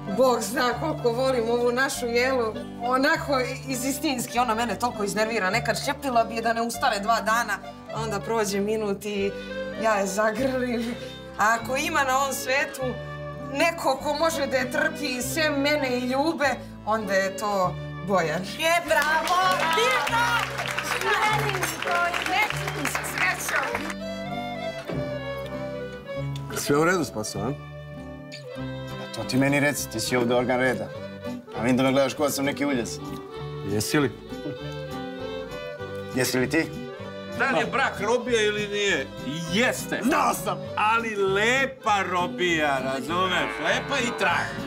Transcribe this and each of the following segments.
Bog zna koliko volim ovu našu Jelu. Onako istinski, ona mene toliko iznervira. Nekad šćepila bi je da ne ustane 2 dana, a onda prođe minut i ja je zagrlim. A ako ima na ovom svetu neko ko može da je trpi sve mene i ljube, onda je to Bojan. Je, bravo! Divno! Želinsko i većim srećom! Sve u redu, Spaso, a? To ti meni reci, ti si ovdje organ reda. A vidim da me gledaš kao da sam neki uljez. Jesi li? Jesi li ti? Da li je brak robija ili nije? Jeste. Znao sam! Ali lepa robija, razumeš? Lepa i trajna.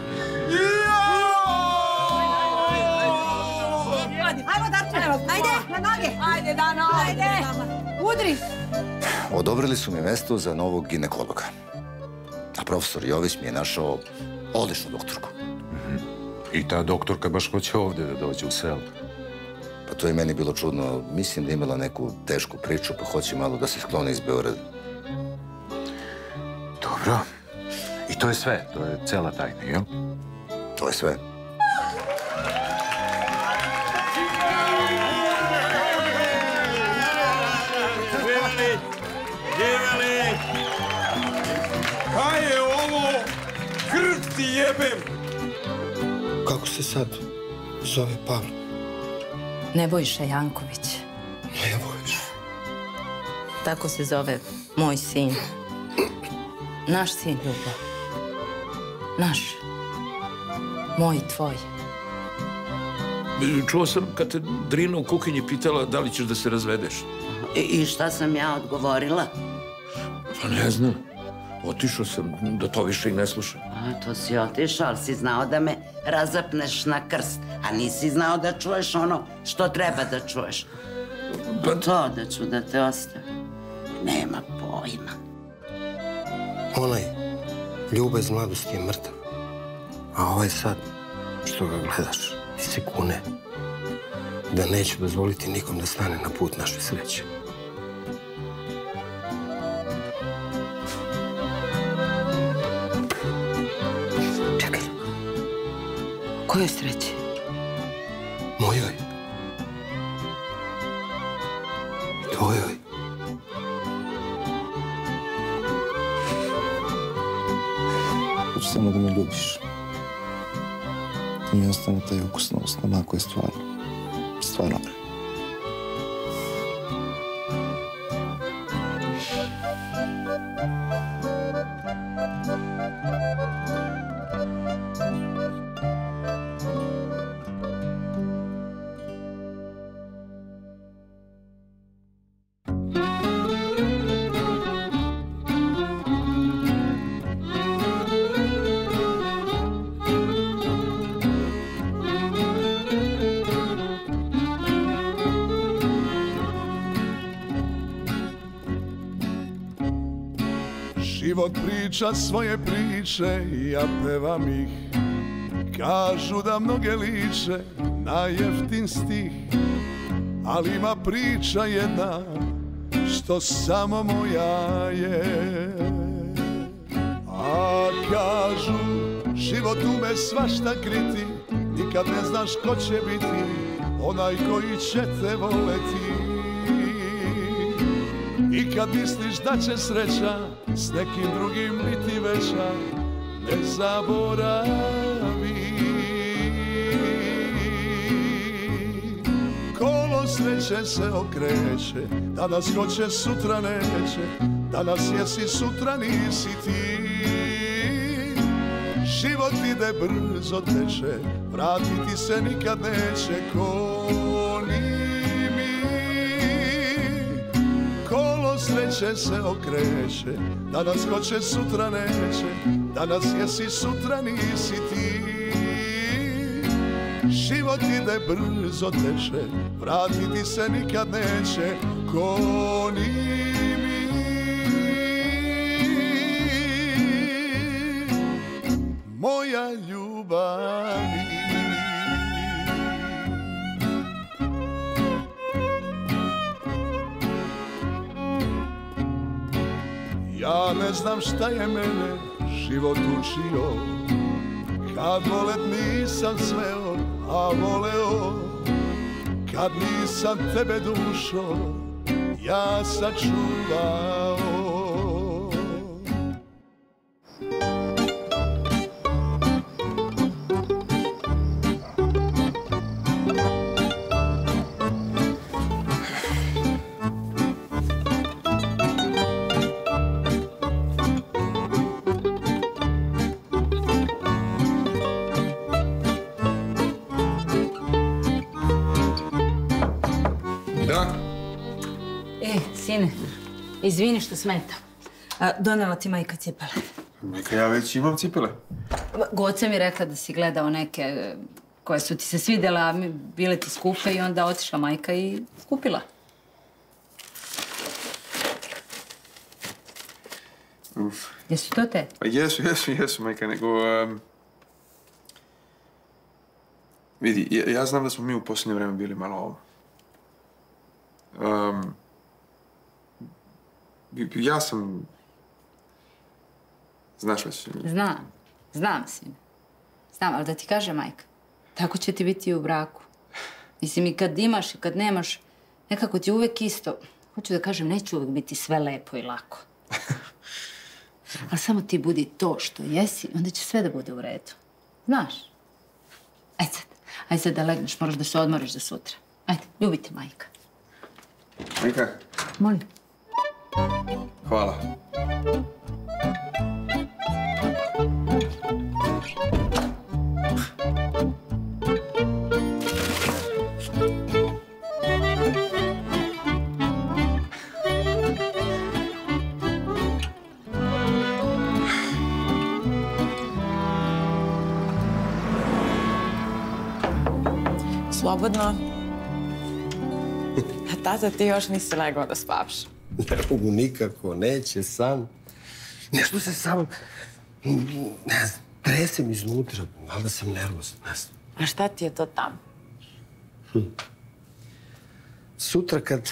Ajmo, Darčevo, ajde, na noge! Ajde, Dano, ajde! Udri! Odobrili su mi mesto za novog ginekologa. A profesor Jović mi je našao odličnu doktorku. I ta doktorka baš hoće ovdje da dođe u selo. Pa to je meni bilo čudno. Mislim da je imala neku tešku priču, pa hoće malo da se skloni iz Beograda. Dobro. I to je sve? To je cela tajna, jel? To je sve. Živeli! Kaj je ovo? Krv ti jebem! Kako se sad zove Pavle? Nebojša Janković. Nebojša. Tako se zove moj sin. Naš sin, Ljubo. Naš. Moj i tvoj. Čuo sam kad te Drina u kuhinji pitala da li ćeš da se razvedeš. I šta sam ja odgovorila? Pa ne znam. Otišao sam da to više i ne slušam. A, to si otišao, ali si znao da me razapneš na krst. A nisi znao da čuješ ono što treba da čuješ. To da ću da te ostavim. Nema pojma. Onaj Ljuba iz mladosti je mrtav. A ovaj sad, što ga gledaš, ti se kune da neću dozvoliti nikom da stane na put naše sreće. Čekaj. Kojoj sreći? Mojoj. Tvojoj. Hoću samo da me ljubiš. Da mi ostane taj ukus na usnama ako je stvarno vreme. Život priča svoje priče i ja pevam ih. Kažu da mnoge liče na jeftin stih, ali ima priča jedna što samo moja je. A kažu život ume svašta kriti, nikad ne znaš ko će biti onaj koji će te voleti. I kad misliš da će sreća s nekim drugim biti veća, ne zaboravi. Kolo sreće se okreće, danas hoće, sutra neće, danas jesi, sutra nisi ti. Život ide brzo teče, vratiti se nikad neće ko ni mi. Kolo sreće se okreće, danas hoće, sutra neće, danas jesi, sutra nisi ti. Život ide brzo teče, vratiti se nikad neće ko ni mi. Moja ljubavi. Ja ne znam šta je mene život učio, kad volet nisam smeo, a voleo, kad nisam tebe dušo, ja sačuvao. Sine, izvini što smetam. Donela ti majka cipele. Majka, ja već imam cipele. Goca mi rekla da si gledao neke koje su ti se svidjela, a bile ti skupe i onda otišla majka i kupila. Jesu to te? Pa jesu, majka, nego... Vidi, ja znam da smo mi u posljednje vreme bili malo... Ja sam... Znaš li si? Znam, sine. Znam, ali da ti kaže, majka, tako će ti biti i u braku. Mislim, i kad imaš i kad nemaš, nekako ti uvek isto. Hoću da kažem, neće uvek biti sve lepo i lako. Ali samo ti budi to što jesi, onda će sve da bude u redu. Znaš? Ajde sad da legneš, moraš da se odmoriš za sutra. Ajde, ljubi te, majka. Majka? Molim. Hvala. Slobodno. A tata, ti još nisi legao da spavaš. Ne mogu nikako, neće san. Nešto se samo... Ne znam, tresem iznutra, valjda sam nervozan, ne znam. A šta ti je to tamo? Sutra kad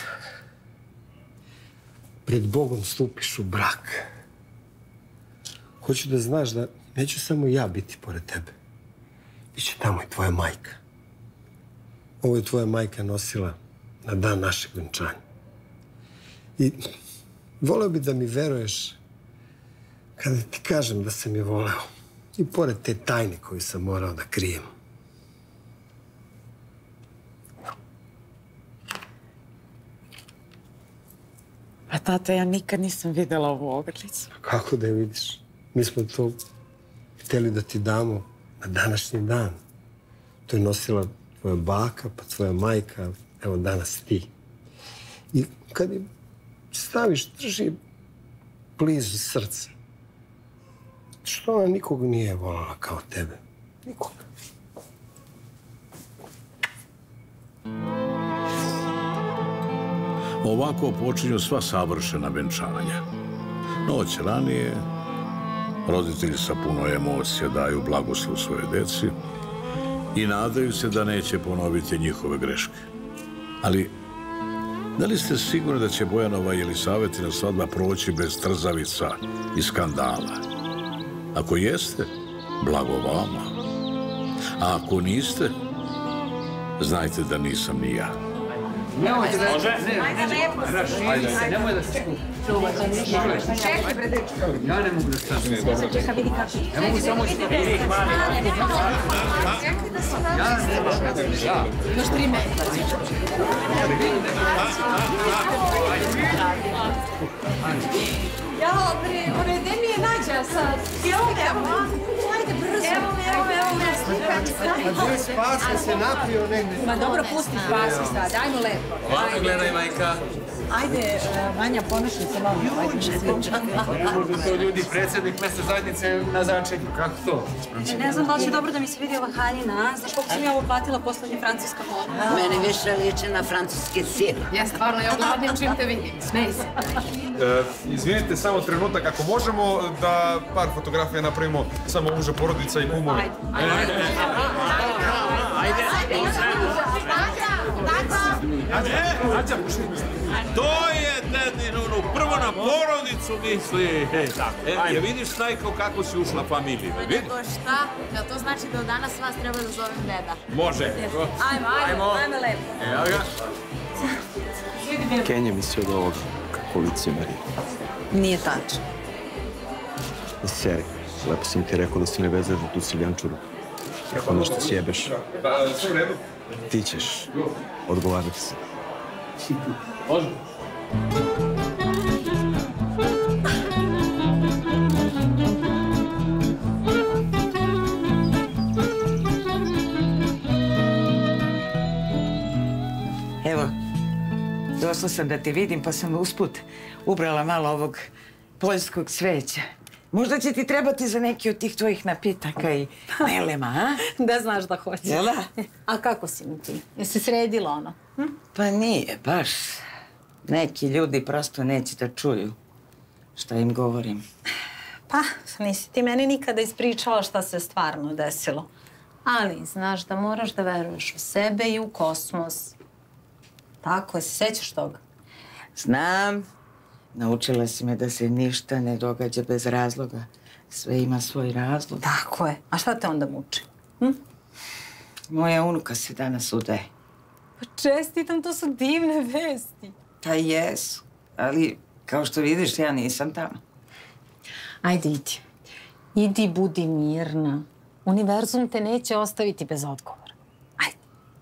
pred Bogom stupiš u brak, hoću da znaš da neću samo ja biti pored tebe. Biće tamo i tvoja majka. Ovo je tvoja majka nosila na dan našeg venčanja. I voleo bi da mi veruješ kada ti kažem da sam je voleo. I pored te tajne koju sam morao da krijem. A tata, ja nikad nisam videla ovu ogrlicu. Kako da je vidiš? Mi smo to htjeli da ti damo na današnji dan. To je nosila tvoja baka, pa tvoja majka, evo danas ti. I kad je staviš, drži blizu srca. Što ona nikog nije volala kao tebe? Nikog. Ovako počinju sva savršena venčanja. Noć ranije, roditelji sa puno emocija daju blagoslov svoje deci i nadaju se da neće ponoviti njihove greške. Ali, da li ste sigurni da će Bojanova i Elisavetina svadba proći bez trzavica i skandala? Ako jeste, blago vama. A ako niste, znajte da nisam ni ja. Nemojte da... Može? Ajde, nemoj da se skupi. Čekaj, bre, dečko. Ja ne mogu da stavim. Čekaj, vidi kako. Ne mogu samo što vidi. Čekaj da se nađe. Imaš 3 metra. Jao, bre, gde mi je Nađa sad? Evo, ajde, brzo. Evo me, slikam. A Spaska se napio negdje. Ma dobro, pusti Spasku sad, ajmo lepo. Ovako gledaj, majka. Ajde, Vanja, ponašaj se malo. Ne može to ljudi, predsjednik mesne zajednice na začelju. Kako to? Ne znam da li će dobro da mi se vidi ova haljina, a? Znaš koliko sam ja ovo platila poslednje francuska moda? Meni više liči na francuski sir. Ja stvarno, ja ogladim čim te vidim. Smej se. Izvinite samo trenutak, ako možemo da par fotografija napravimo samo uža porodica i kumovi. Ajde. To je dedin, prvo na porodicu misli. Je vidiš, Stajko, kako si ušla familiju? To šta? Da to znači da od danas vas treba da zovem deda? Može. Ajmo lepo. Evo ga. Kenja misli od ovoga kako licemeri. Nije tačno. Seri, lepo sam ti rekao da si ne vezeš za tu Siljančuru. Kako nešto sjebeš. Ti ćeš odgovarati se. Može. Evo, došla sam da te vidim, pa sam usput ubrala malo ovog poljskog cveća. Možda će ti trebati za neki od tih tvojih napitaka i melema, a? Da znaš da hoće. Jel da? A kako si mi ti? Jesi sredila ono? Pa nije, baš. Neki ljudi prosto neće da čuju šta im govorim. Pa, nisi ti meni nikada ispričala šta se stvarno desilo. Ali znaš da moraš da veruješ u sebe i u kosmos. Tako je, se sećaš toga? Znam. Naučila si me da se ništa ne događa bez razloga. Sve ima svoj razlog. Tako je. A šta te onda muči? Moja unuka se danas udaje. Pa čestitam, to su divne vesti. Pa jesu, ali kao što vidiš, ja nisam tamo. Ajde, idi. Idi, budi mirna. Univerzum te neće ostaviti bez odgovora. Ajde.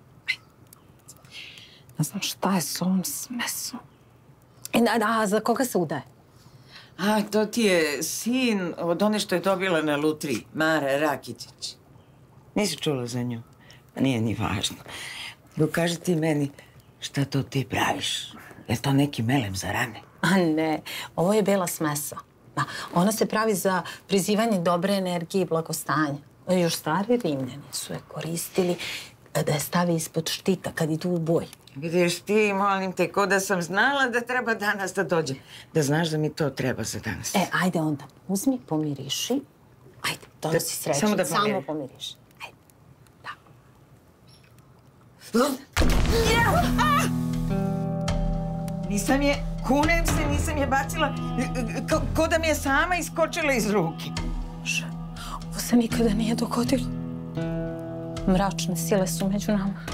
Ne znam šta je s ovom smesom. A za koga se udaje? A, to ti je sin od one što je dobila na lutriji, Mara Rakitić. Nisi čula za nju? Nije ni važno. Kaži ti meni, šta to ti praviš? Je to neki melem za rane? A ne, ovo je bela smesa. Da, ona se pravi za prizivanje dobre energije i blagostanja. Još stari Rimljani su je koristili da je stave ispod štita kad idu u boj. Vidiš ti, molim te, ko da sam znala da treba danas da dođe. Da znaš da mi to treba za danas. Ajde onda, uzmi, pomiriši. Ajde, donosi sreću. Samo da Samo pomiriši. Ajde, Nisam je, kunem se, nisam je bacila, ko da mi je sama iskočila iz ruke. Ovo se nikada nije dogodilo. Mračne sile su među nama.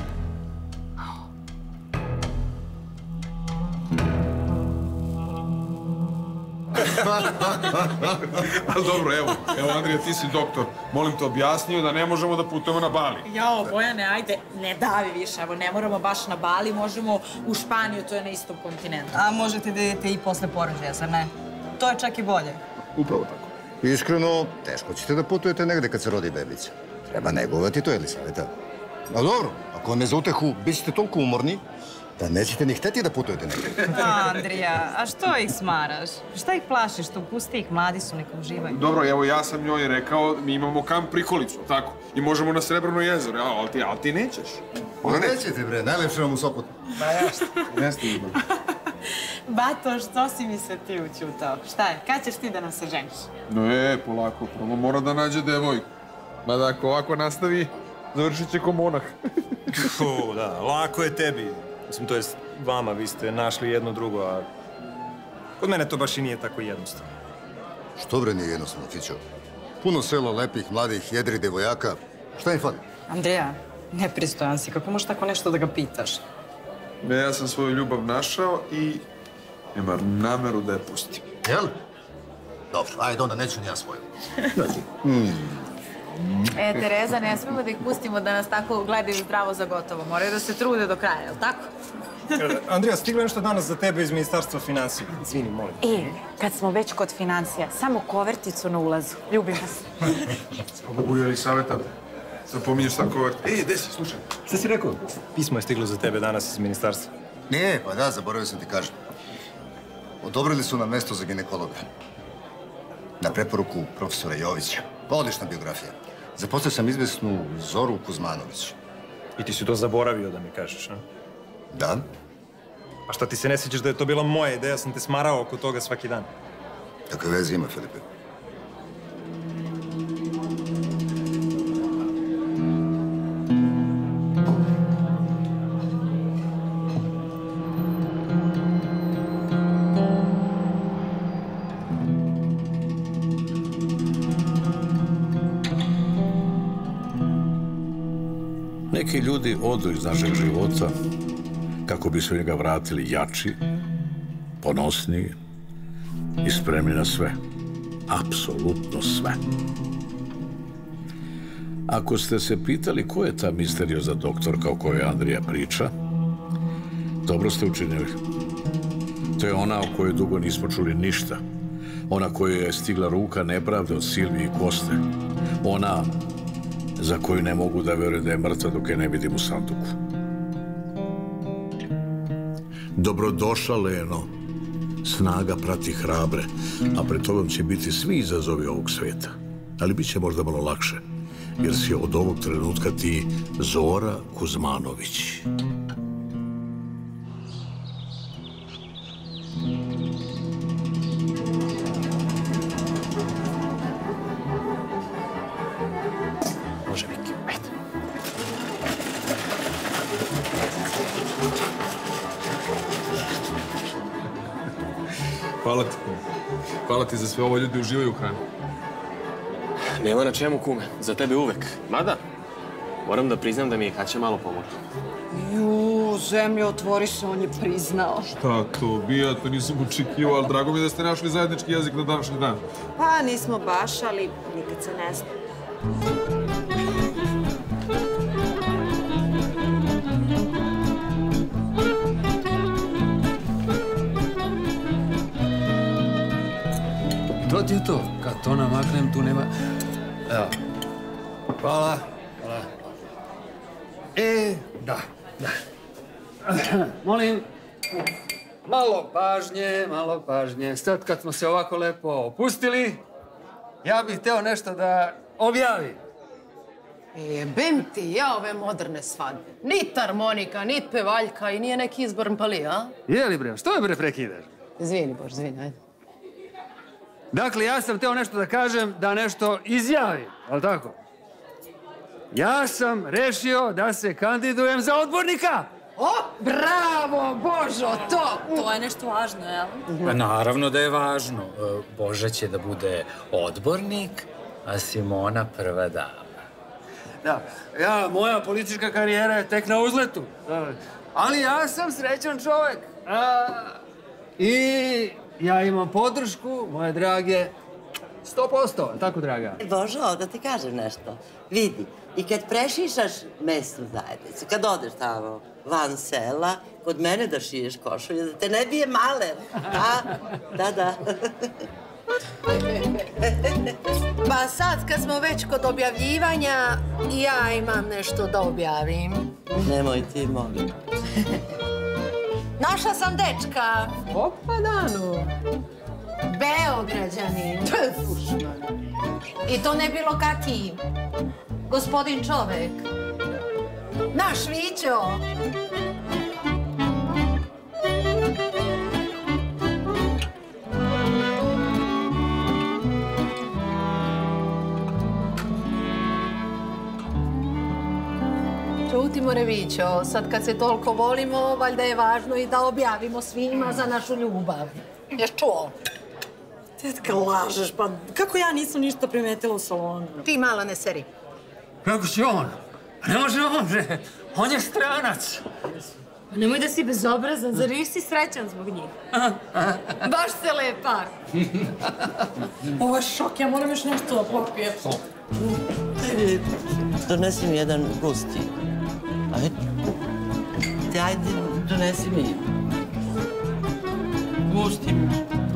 Ali dobro, evo, Andrija, ti si doktor. Molim te, objasnio da ne možemo da putujemo na Bali. Jao, Bojane, ajde, ne davi više, evo, ne moramo baš na Bali, možemo u Španiju, to je na istom kontinentu. A možete da idete i posle porođaja, zar ne? To je čak i bolje. Upravo tako. Iskreno, teško ćete da putujete negde kad se rodi bebica. Treba negovati to, Elisaveta. A dobro, ako ne za utehu, bit ćete toliko umorni da nećete ni hteti da putujete negde. Andrija, a što ih smaraš? Šta ih plašiš tu? Pusti ih, mladi su, neka uživaju. Dobro, evo, ja sam njoj rekao, mi imamo kamp prikolicu, tako? I možemo na Srebrno jezero, ali ti nećeš. Ona nećete, bre, najlepše vam u Sopotu. Ma jasno. Jeste ima. Bato, što si mi se ti učutao? Šta je, kad ćeš ti da nam se ženiš? Ne, polako, prvo mora da nađe devojku. Mada ako ovako nastavi, završit će ko monah. Da, lako je tebi. Mislim, to jest vama, vi ste našli jedno drugo, a kod mene to baš i nije tako jednostavno. Što bre nije jednostavno, Fićo? Puno selo lepih, mladih, jedrih devojaka. Šta im fali? Andrija, nepristojan si, kako možeš tako nešto da ga pitaš? Ne, ja sam svoju ljubav našao i imam nameru da je pustim. Jel? Dobro, ajde onda, neću ni ja svoju. Tereza, ne smemo da ih pustimo da nas tako gledaju zdravo za gotovo. Moraju da se trude do kraja, je li tako? Andrija, stiglo je nešto danas za tebe iz Ministarstva financija. Izvini, molim. Kad smo već kod financija, samo koverticu na ulazu. Ljubim vas. Mogu je li savjeta? Sad pominješ šta kovert. Desi, slušaj. Šta si rekao? Pismo je stiglo za tebe danas iz Ministarstva. Nije, pa da, zaboravio sam ti kažem. Odobrili su nam mesto za ginekologa. Na preporuku profesora Jovića. Odlična biografija. Zaposlio sam izvesnu Zoru Kuzmanović. I ti si to zaboravio da mi kažeš, a? Da. A šta ti se ne sjećaš da je to bila moja ideja, sam te smarao oko toga svaki dan? Kakve veze ima, Filipe? Neki ljudi odu iz našeg života kako bi se u njega vratili jači, ponosniji i spremni na sve. Apsolutno sve. Ako ste se pitali ko je ta misteriozna doktorka o kojoj Andrija priča, dobro ste učinili. To je ona o kojoj dugo nismo čuli ništa. Ona kojoj je stigla ruka nepravde od Silvije i Koste. Ona za koju ne mogu da verujem da je mrtva dok je ne vidim u sanduku. Dobrodošla, Leno. Snaga prati hrabre, a pred tobom će biti svi izazovi ovog sveta. Ali bit će možda malo lakše, jer si od ovog trenutka ti Zora Kuzmanović. Može, Viki, ajde. Hvala ti. Hvala ti za sve ovo, ljudi uživaju u hrani. Nema na čemu, kume. Za tebe uvek. Mada, moram da priznam da mi je Kaća malo pomogla. Ju, zemljo, otvori se, on je priznao. Šta to bi, ja to nisam očekivao, ali drago mi je da ste našli zajednički jezik na današnji dan. Pa, nismo baš, ali nikad se ne zna. To ti je to. Kad to namaknem, tu nema... Evo. Hvala. Hvala. Da. Molim, malo pažnje. Sad kad smo se ovako lepo opustili, ja bih hteo nešto da objavim. Jebem ti ja ove moderne svadbe. Nit harmonika, nit pevaljka i nije neki izborn pali, a? Jeli bre, što je bre prekidaš? Izvini, Bož, izvini, ajde. Dakle, ja sam hteo nešto da kažem, da nešto izjavim, ali tako? Ja sam rešio da se kandidujem za odbornika! O, bravo, Božo, To je nešto važno, jel? Pa naravno da je važno. Boža će da bude odbornik, a Simona prva dama. Da, moja politička karijera je tek na uzletu. Ali ja sam srećan čovek. I ja imam podršku, moje drage, 100%, tako draga? Božo, da ti kažem nešto. Vidi, i kad prešišaš mesnu zajednicu, kad odeš tamo van sela, kod mene da šiješ košulje, da te ne bije maler. Da. Pa sad, kad smo već kod objavljivanja, ja imam nešto da objavim. Nemoj ti, molim. Našla sam dečka. Opa, Danu. Beograđanin. I to ne bilo kaki. Gospodin čovek. Naš Vićo. Čuti, more Vićo, sad kad se toliko volimo, valjda je važno i da objavimo svima za našu ljubav. Ješ čuo? Tetka, lažeš, pa kako ja nisam ništa primetila u salonu? Ti mala ne seri. Kako će on? Ne može on, bre. On je stranac. Nemoj da si bezobrazan, zar nisi srećan zbog njih? Baš se lepa. Ovo je šok, ja moram još nešto da popijem. Donesi mi jedan gusti. Ajde, donesi mi. Gusti mi.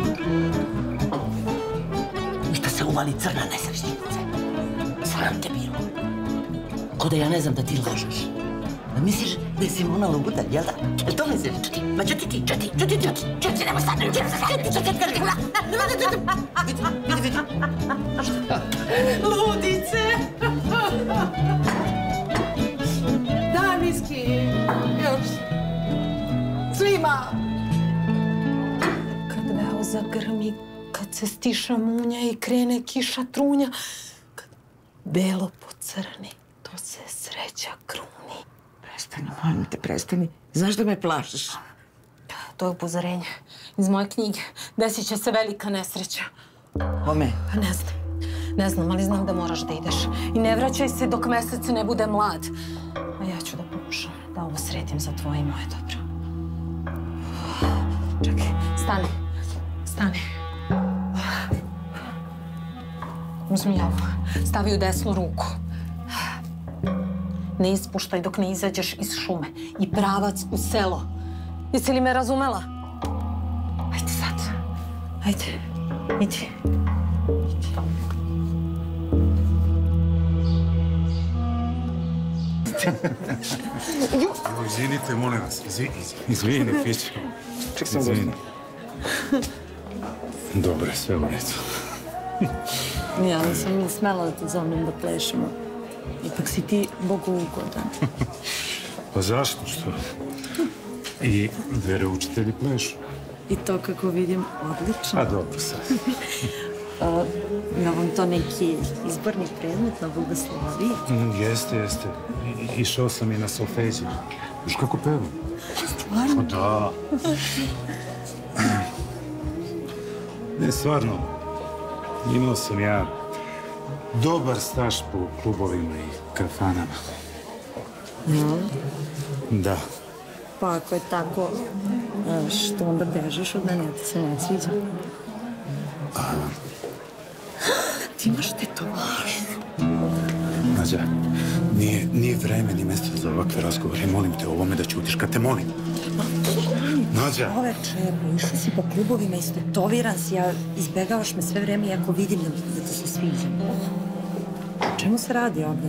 Šta se uvali crna nesrećnice? Sram te bilo. Ko da ja ne znam da ti lažeš. Da misliš da je Simona luda, jel da? Jel to misliš? Ma čuti, nemoj stati. Vidi. Ludice! Daj miski. Još. Svima. Kad veo zagrmi, kad se stiša munja i krene kiša trunja, kad belo pocrni, to se sreća kruni. Prestani, molim te, prestani. Znaš da me plašiš? To je upozorenje iz moje knjige. Desit će se velika nesreća. Kome? Pa ne znam. Ne znam, ali znam da moraš da ideš. I ne vraćaj se dok mesec ne bude mlad. A ja ću da pokušam da ovo sredim za tvoje i moje dobro. Čekaj, stani. Stani. Uzmi ovo. Stavi u desnu ruku. Ne ispuštaj dok ne izađeš iz šume. I pravac u selo. Jesi li me razumela? Ajde sad. Ajde. Idi. Izvinite, molim vas. Izvini, Fić. Izvini. Dobro, sve u redu. Ja nisam ni smela da te zovnem da plešemo. Ipak si ti Bogu ugodan. Pa zašto? Što? I veroučitelji plešu. I to, kako vidim, odlično. A dobro sad. Na vam to neki izborni predmet na Bogosloviji? Jeste. Išao sam i na solfeđu. Viš kako pevam? Stvarno? Da. Ne, stvarno. Imao sam ja dobar staž po klubovima i kafanama. Da. Pa ako je tako, što onda bežeš od mene, ti se ne sviđa? Ti imaš tetovaž. Nađa, nije vreme ni mesto za ovakve razgovore. Molim te o ovome da ćutiš kad te molim. Nađa! Oveče, išao si po klubovima, istetoviran si, a izbegavaš me sve vreme iako vidim da ti se sviđa. O čemu se radi ovdje?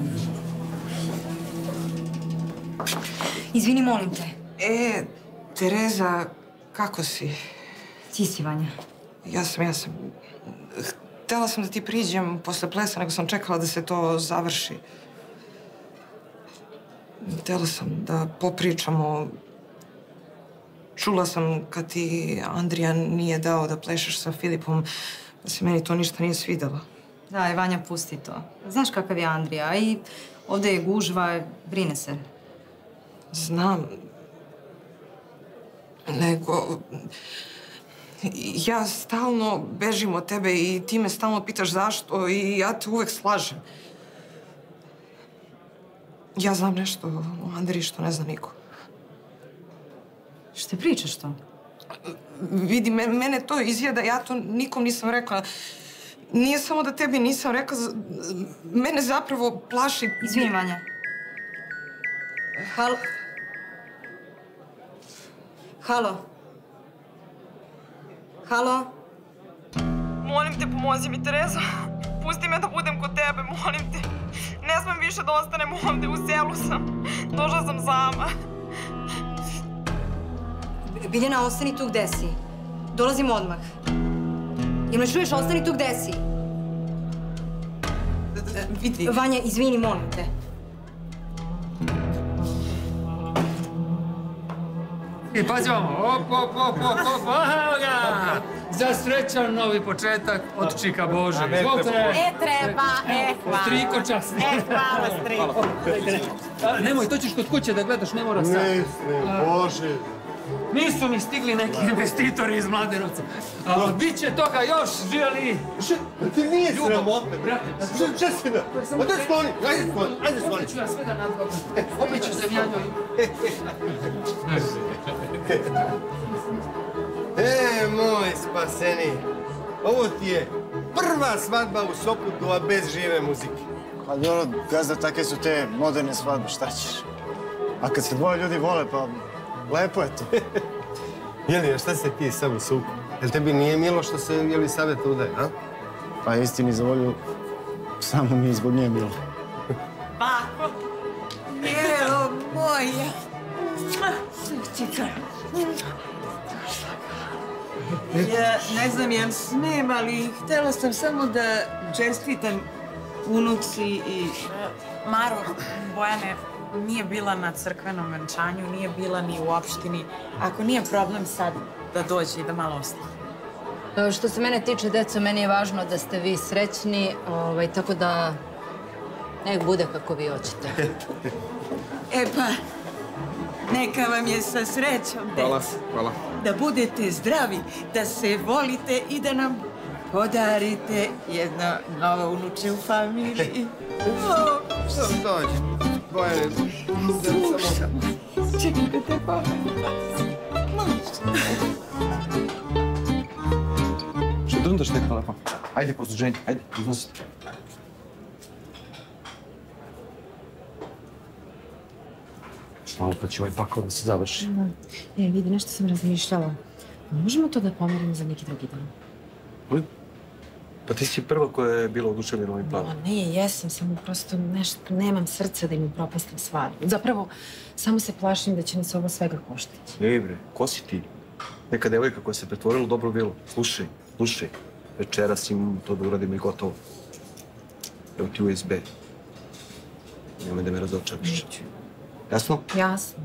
Izvini, molim te. Tereza, kako si? Ti si, Vanja. Ja sam. Htela sam da ti priđem posle plesa, nego sam čekala da se to završi. Htela sam da popričamo. Čula sam kad ti Andrija nije dao da plešeš sa Filipom, da se meni to ništa nije svidelo. Daj, Vanja, pusti to. Znaš kakav je Andrija i ovdje je gužva, brine se. Znam. Nego... Ja stalno bežim od tebe i ti me stalno pitaš zašto i ja te uvek slažem. Ja znam nešto o Andriji što ne zna niko. Što ti pričaš to? Vidi, mene to izjeda, ja to nikom nisam rekla. Nije samo da tebi nisam rekla, mene zapravo plaši... Izvini, Vanja. Halo? Halo? Halo? Molim te, pomozi mi, Tereza. Pusti me da budem kod tebe, molim te. Ne smem više da ostanem ovde, u selu sam. Došla sam sama. Biljana, ostani tu gde si. Dolazim odmah. Jel me čuješ, ostani tu gde si. Vidi. Vanja, izvini, molim te. I pazi vamo, op, evo ga! Za srećan novi početak od Čika Bože. Izvolite! Treba, hvala. Striko čas. Hvala, Striko. Nemoj, to ćeš kod kuće da gledaš, ne mora sad. Mislim, Bože. Nisu mi stigli neki investitori iz Mladenovca. Biće toga još, živjeli. Ti nije sramote, brate. Šta si da? Ode skloni, ajde skloni. Ću ja sve da nadgobam. Opet ću se mjanjoj. Moj spaseni. Ovo ti je prva svadba u Sopotu, a bez žive muzike. Pa dobro, gazda, takve su te moderne svadbe, šta ćeš? A kad se dvoje ljudi vole, pa lepo je to. Jeli, šta se ti sam u suku? Jel tebi nije milo što se Jelisaveta udaje, a? Pa istini za volju, samo mi je zbog nje milo. Bako. Evo moja. Čekaj. Ja ne znam jel smijem, ali htjela sam samo da čestitam unuci i... Maro, Bojane nije bila na crkvenom venčanju, nije bila ni u opštini. Ako nije problem sad da dođe i da malo ostane. Što se mene tiče, deco, meni je važno da ste vi srećni, tako da nek bude kako vi hoćete. E pa, neka vam je sa srećom, deco. Hvala. Da budete zdravi, da se volite i da nam podarite jedno novo unuče u familiji. Dođi, Bojane, čekaj da te Što drndaš tek telefon? Ajde, posluženje, ajde, iznosite. Malo pa će ovaj pakao da se završi. Vidi, nešto sam razmišljala. Možemo to da pomerimo za neki drugi dan? Pa ti si prva koja je bila oduševljena ovim planom. Ne, jesam, samo prosto nešto, nemam srca da im upropastim svadbu. Zapravo, samo se plašim da će nas ovo svega koštiti. Ej bre, ko si ti? Neka devojka koja se pretvorila u dobru vilu. Slušaj, večeras imam to da uradimo i gotovo. Evo ti USB. Nemoj da me razočaraš. Neću. Jasno? Jasno.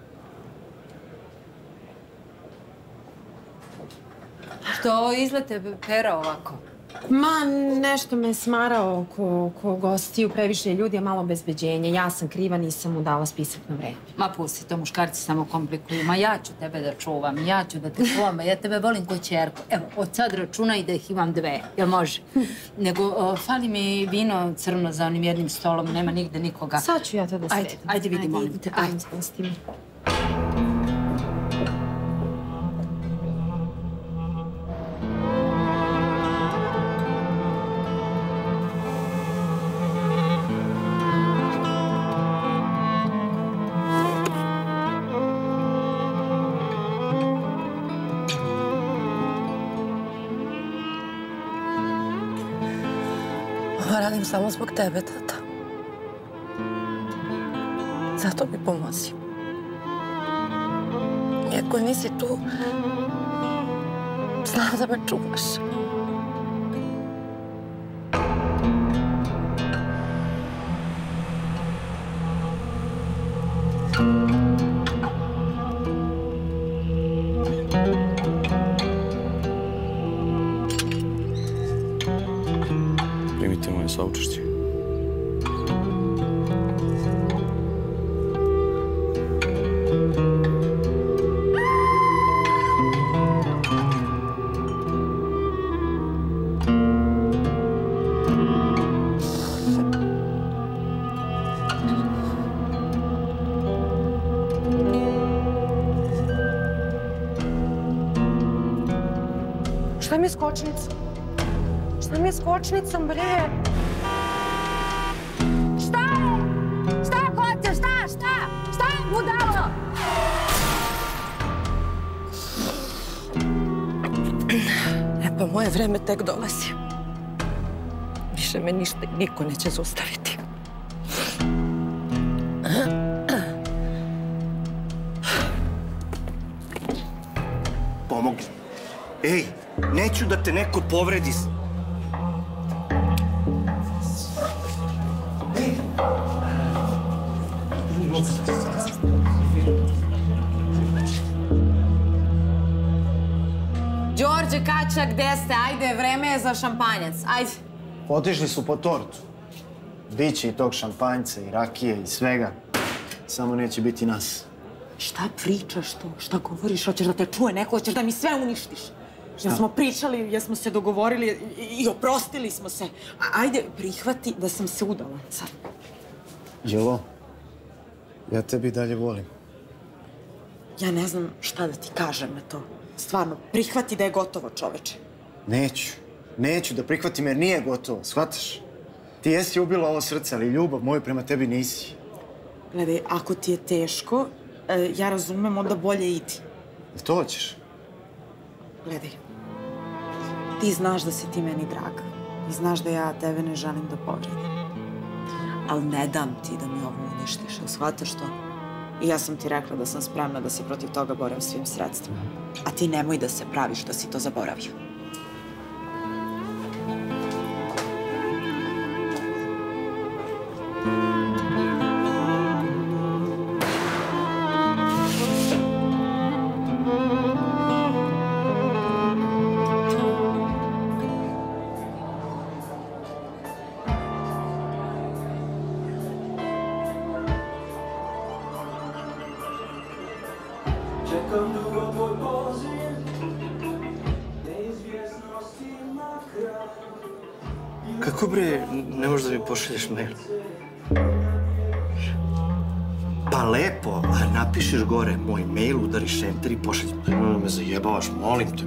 Što izlete pera ovako? Ma, nešto me smarao oko gostiju, previše ljudi, a malo obezbeđenja. Ja sam kriva, nisam mu dala spisak na vreme. Ma pusti, to muškarci samo komplikuju. Ma ja ću tebe da čuvam, ja ću da te čuvam, ja tebe volim ko ćerku. Evo, od sad računaj da ih imam 2, jel može? Nego, fali mi vino crno za onim jednim stolom, nema nigde nikoga. Sad ću ja to da sredim. Ajde, vidi, molim te. Ajde. Radim samo zbog tebe, tata. Zato mi pomozi. Iako nisi tu, znam da me čuvaš. Primite moje saučešće. Šta mi je s kočnicom? Šta mi je s kočnicom, bre? Šta je? Šta hoćeš? Šta je, budalo? Pa moje vreme tek dolazi. Više me ništa i niko neće zaustaviti. Pomogli. Ej, neću da te neko povredi. Đorđe, Kaća, gde ste? Ajde, vreme je za šampanjac. Ajde. Otišli su po tortu. Biće i tog šampanjca, i rakije, i svega. Samo neće biti nas. Šta pričaš to? Šta govoriš? Hoćeš da te čuje neko? Hoćeš da mi sve uništiš? Jel smo pričali, jel smo se dogovorili i oprostili smo se. Ajde, prihvati da sam se udala sad. Đelo, ja tebi dalje volim. Ja ne znam šta da ti kažem na to. Stvarno, prihvati da je gotovo, čoveče. Neću da prihvatim jer nije gotovo, shvataš? Ti jesi ubila ovo srce, ali ljubav moju prema tebi nisi. Gledaj, ako ti je teško, ja razumem, onda bolje idi. To hoćeš? Gledaj, ti znaš da si ti meni draga i znaš da ja tebe ne želim da povredim. Ali ne dam ti da mi ovo uništiš, jel shvataš to? I ja sam ti rekla da sam spremna da se protiv toga borim svim sredstvima. A ti nemoj da se praviš da si to zaboravio. Čekam dugo tvoj poziv, neizvjesnosti na kraju. Kako bre, ne možeš da mi pošalješ mail? Pa lepo, napišeš gore moj mail, udariš enter i pošalj. Ne me zajebavaš, molim te.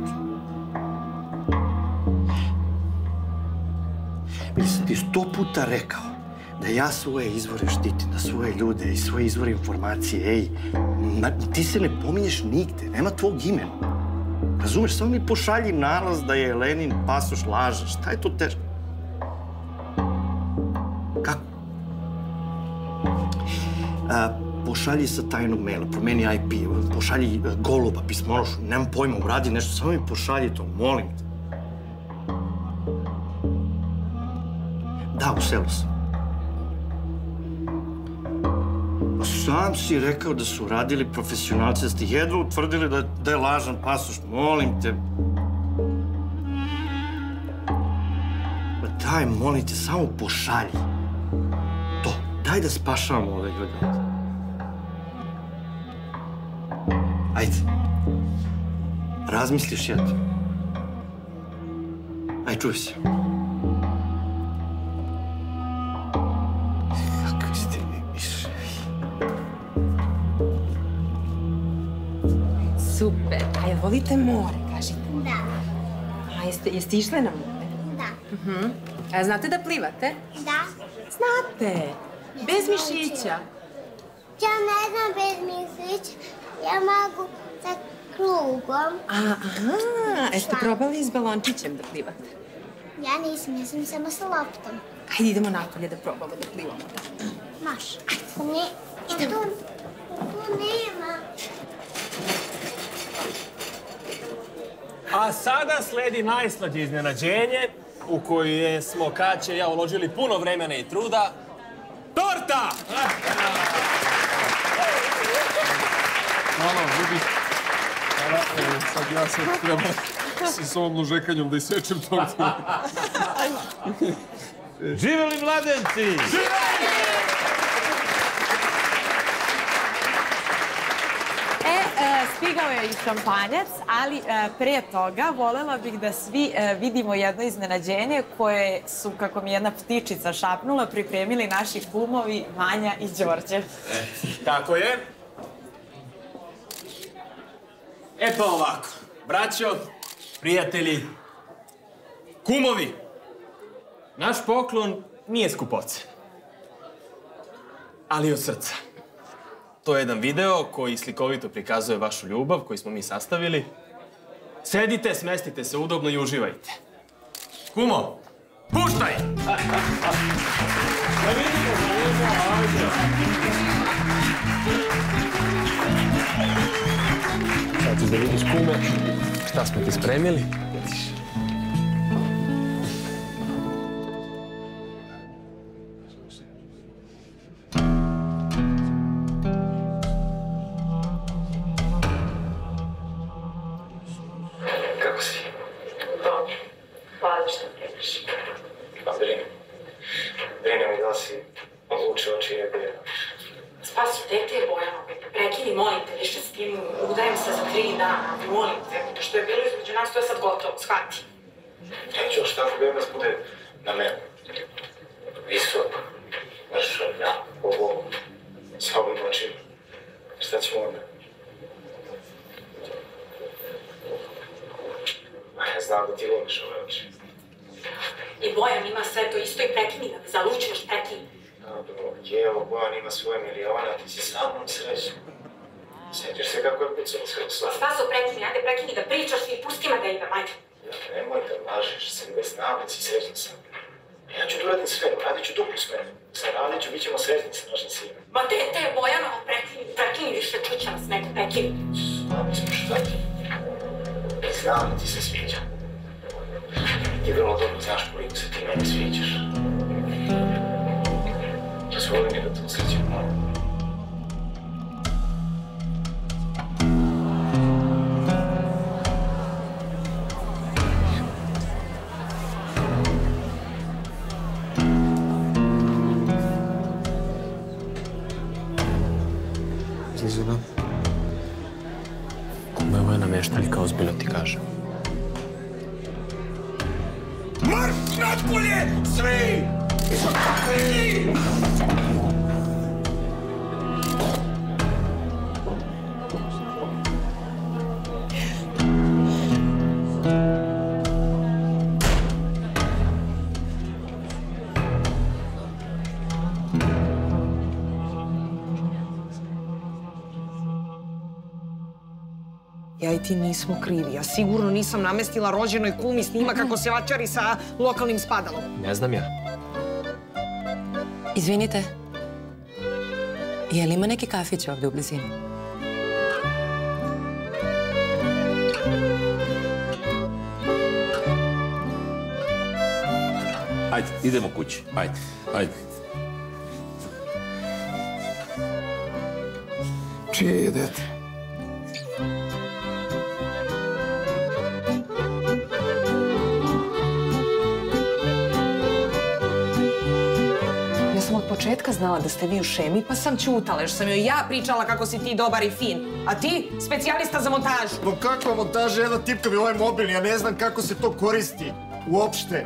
Vidi, sam ti 100 puta rekao da ja svoje izvore štitim, da svoje ljude i svoje izvore informacije, ej, ti se ne pominješ nigde, nema tvog imena. Razumeš, samo mi pošalji nalaz da je Lenin pasoš laža, šta je to teško? Kako? Pošalji sa tajnog maila, promeni IP, pošalji goluba, pismonošu, nemam pojma, uradi nešto, samo mi pošalji to, molim te. Da, u selu sam. Sam si rekao da su radili profesionalci, da ste jedva utvrdili da je lažan pasoš, molim te. Daj, molim te, samo pošalji. To, daj da spašavamo ove ljude. Ajde. Razmisliš jedno. Aj, čuj se. Kakvi ste mi miševi. Super. A jel volite more, kažite? Da. A jeste išle na more? Da. A znate da plivate? Da. Znate. Bez mišića. Ja ne znam bez mišića. Ja mogu sa krugom. Aha, jeste probali s balončićem da plivate? Ja nisam, ja sam samo sa loptom. Ajde, idemo napolje da probamo da plivamo. Maš. Ne, tu nema. A sada sledi najslađe iznenađenje u koje smo Kaća i ja uložili puno vremena i truda. Torta! Hvala, ljudi. Sad ja sad treba s ovom lužekanjom da isečem tortu. Živeli mladenci! Stigao je i šampanjac, ali pre toga volela bih da svi vidimo jedno iznenađenje koje su, kako mi jedna ptičica šapnula, pripremili naši kumovi Vanja i Đorđe. Tako je. E pa ovako, braćo, prijatelji, kumovi, naš poklon nije skupocen, ali od srca. To je jedan video koji slikovito prikazuje vašu ljubav, koji smo mi sastavili. Sedite, smestite se udobno i uživajte. Kumo, puštaj! Da vidimo, ajde. Sad ćeš da vidiš, kume, šta smo ti spremili. Kako si? Dobro. Hvala što primiš. Pa brine mi da si odlučila čije je bilo. Spasu, dete je Bojano. Prekini, molim te, više s tim udajem se za 3 dana. Molim te, to što je bilo između nas, to je sad gotovo, shvati. Neću, još tako Bebac bude na mene. Visok, mršav, ja, ovo, slobodno očima. Šta ćemo onda? Ja znam da ti voliš ove oči. I Bojan ima sve to isto i prekini da me zalučuješ, prekini. Dobro, evo, Bojan ima svoje miliona, ti si sa mnom srećan. Sjećaš se kako je pucalo sve u slavu. Spaso, prekini, ajde prekini da pričaš i pusti me da idem, ajde. Nemoj da lažeš, sam bez navleci srećan sam. Ja ću da uradim sve, radit ću duplu smenu. Sa radit ću, bit ćemo srećni sa našim sinom. Ma dete je Bojanova, prekini više, čuća nas neko, prekini. Slami smo, šta ti? Znam da ti se sviđa. Ti vrlo dobro znaš koliko se ti meni sviđaš. Dozvoli mi da te osjećam malo. Zizuna, ovo je namještaljka, ozbiljno ti kažem. Marš! napolje! Svi! Svi! Ja i ti nismo krivi. Ja sigurno nisam namestila rođenoj kumi snima kako se vačari sa lokalnim spadalom. Ne znam ja. Izvinite, je li ima neki kafić ovde u blizini? Ajde, idemo kući. Ajde, ajde. Čije je dete? Ja sam od početka znala da ste vi u šemi, pa sam ćutala, jer sam joj ja pričala kako si ti dobar i fin. A ti, specijalista za montažu. Pa kakva montaža? Jedna tipka mi ovaj mobil, ja ne znam kako se to koristi. Uopšte.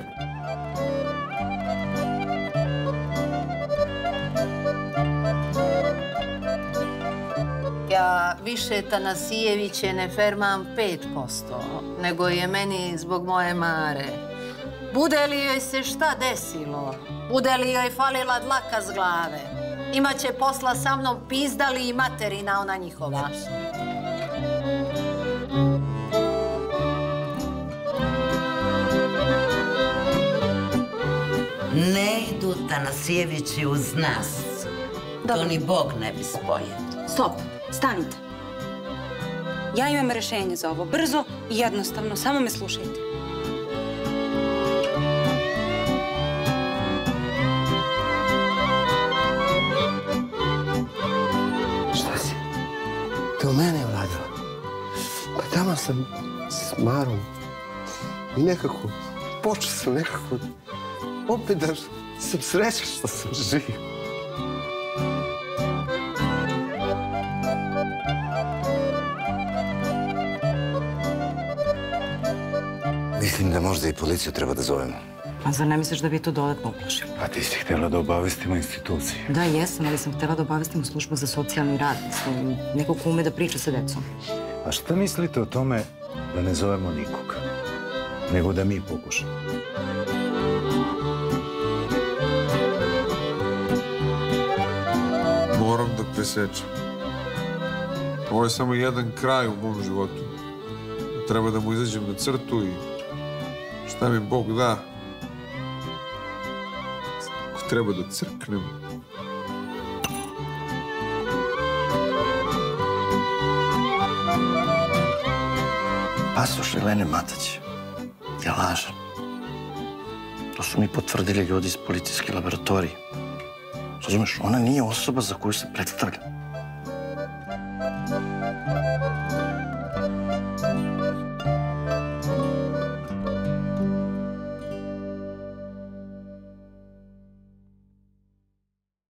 Ja više Tanasijeviće ne fermam 5%, nego je meni zbog moje Mare. Bude li joj se šta desilo, bude li joj falila dlaka s glave, imaće posla sa mnom pizdali i materina ona njihova. Ne idu Tanasijevići uz nas. To ni Bog ne bi spojio. Stop, stanite. Ja imam rešenje za ovo. Brzo i jednostavno, samo me slušajte. Šta si? Te u mene je uradila. Pa tamo sam s Marom i nekako, počeo sam nekako opet da sam srećan što sam živ. Mislim da možda i policiju treba da zovemo. A zar ne misliš da bi to dodatno uplašilo? A ti si htjela da obavestimo institucije. Da, jesam, ali sam htjela da obavestimo službu za socijalni rad. Mislim, neko ko ume da priča sa decom. A šta mislite o tome da ne zovemo nikog, nego da mi pokušamo? Moram da presečem. Ovo je samo jedan kraj u mom životu. Treba da mu izađem na crtu i šta mi Bog da. Ako treba da crknem. Pasoš Elene Matać je lažan. To su mi potvrdili ljudi iz policijske laboratorije. Razumeš, ona nije osoba za koju se predstavlja.